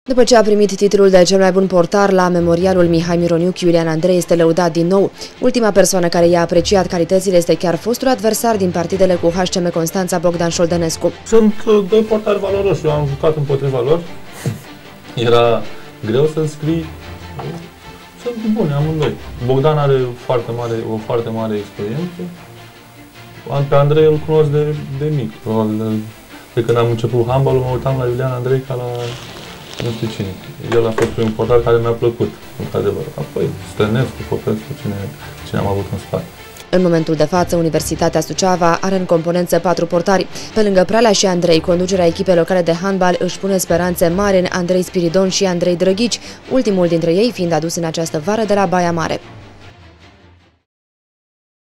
După ce a primit titlul de cel mai bun portar la memorialul Mihai Mironiuc, Iulian Andrei este lăudat din nou. Ultima persoană care i-a apreciat calitățile este chiar fostul adversar din partidele cu HCM Constanța, Bogdan Șoldănescu. Sunt doi portari valoroși, eu am jucat împotriva lor. Era greu să scrii. Sunt buni amândoi. Bogdan are o foarte mare experiență. Pe Andrei îl cunosc de mic. Probabil de când am început handball-ul, mă uitam la Iulian Andrei ca la nu știu cine. El a fost primul portar care mi-a plăcut, într-adevăr. Apoi Stănescu, Popescu, cine am avut în spate. În momentul de față, Universitatea Suceava are în componență 4 portari. Pe lângă Pralea și Andrei, conducerea echipei locale de handbal își pune speranțe mari în Andrei Spiridon și Andrei Drăghici, ultimul dintre ei fiind adus în această vară de la Baia Mare.